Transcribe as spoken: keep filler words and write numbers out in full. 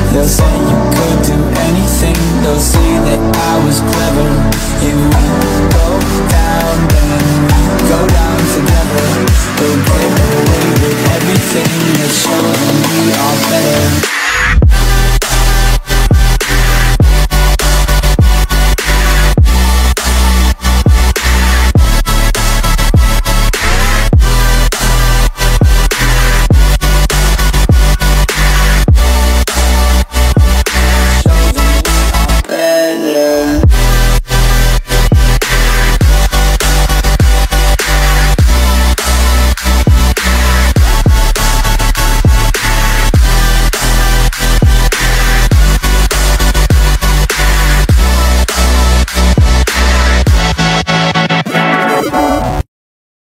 They'll say you could do anything, they'll say that I was clever. And we go down, and we go down together. They'll